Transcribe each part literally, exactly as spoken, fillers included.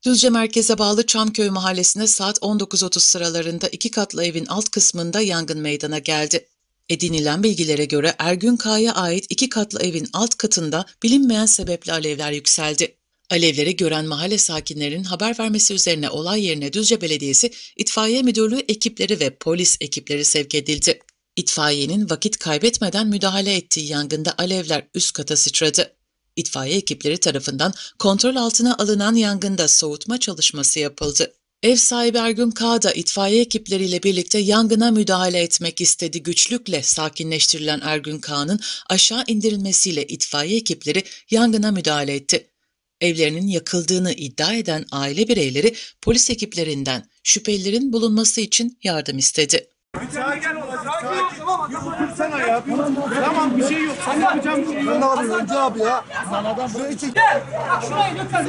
Düzce merkeze bağlı Çamköy mahallesinde saat on dokuz otuz sıralarında iki katlı evin alt kısmında yangın meydana geldi. Edinilen bilgilere göre Ergün K'ya ait iki katlı evin alt katında bilinmeyen sebeple alevler yükseldi. Alevleri gören mahalle sakinlerinin haber vermesi üzerine olay yerine Düzce Belediyesi, İtfaiye Müdürlüğü ekipleri ve polis ekipleri sevk edildi. İtfaiyenin vakit kaybetmeden müdahale ettiği yangında alevler üst kata sıçradı. İtfaiye ekipleri tarafından kontrol altına alınan yangında soğutma çalışması yapıldı. Ev sahibi Ergün K da itfaiye ekipleriyle birlikte yangına müdahale etmek istedi. Güçlükle sakinleştirilen Ergün K'nın aşağı indirilmesiyle itfaiye ekipleri yangına müdahale etti. Evlerinin yakıldığını iddia eden aile bireyleri polis ekiplerinden şüphelilerin bulunması için yardım istedi. Sakin ol, sakin ol. Dursana ya. Tamam, bir şey yok. Sen yapacağım bir şey yok. Ne abi önce abi ya. Şurayı çek. Şurayı lütfen.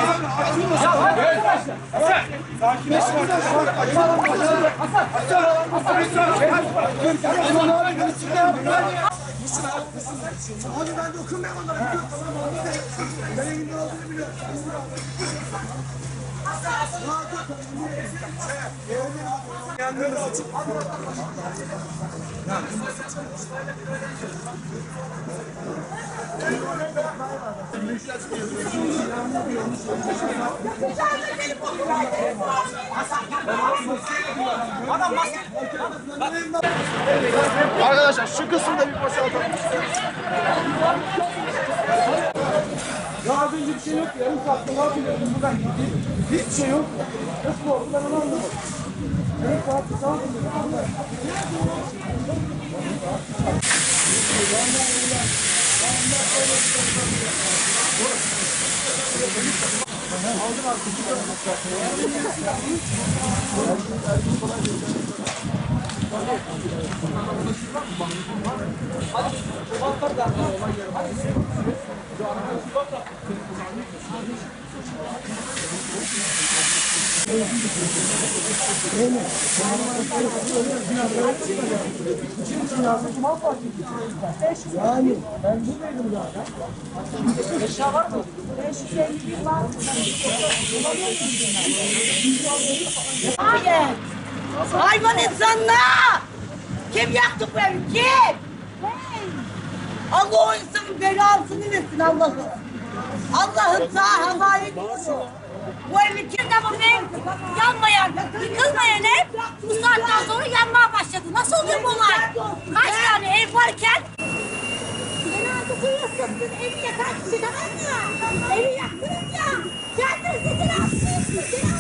Sakinleş. Abi ben dokunmayayım onlara. Ben evinde olduğunu biliyorum. Arkadaşlar şu kısımda bir boşaltalım. Ya az önce bir şey yok ya. Yarım saatte ne yapıyorsun buradan gideyim. Hiçbir şey yok. Nasıl oldu ben onu anlamadım. Yarım saatte ne yapıyorsun? Yani ben buradaydım zaten. Eşya var mı? beş yüz elli bir var. Hayır. Hayvan insanlar. Kim yaktı bu evi? Kim? Allah o insanın belasını versin Allah'ım. Allah'ım sağ havale ediyor. Bu evi kim de bu ev yanmayan, yıkılmayan ev bu saatten sonra yanmaya başladı. Nasıl oluyor bu olay? Kaç tane ev varken? Genelde duyuyorsun, evi yakar kişi tamam mı? Evi yaktınız ya. Geldiniz dedin,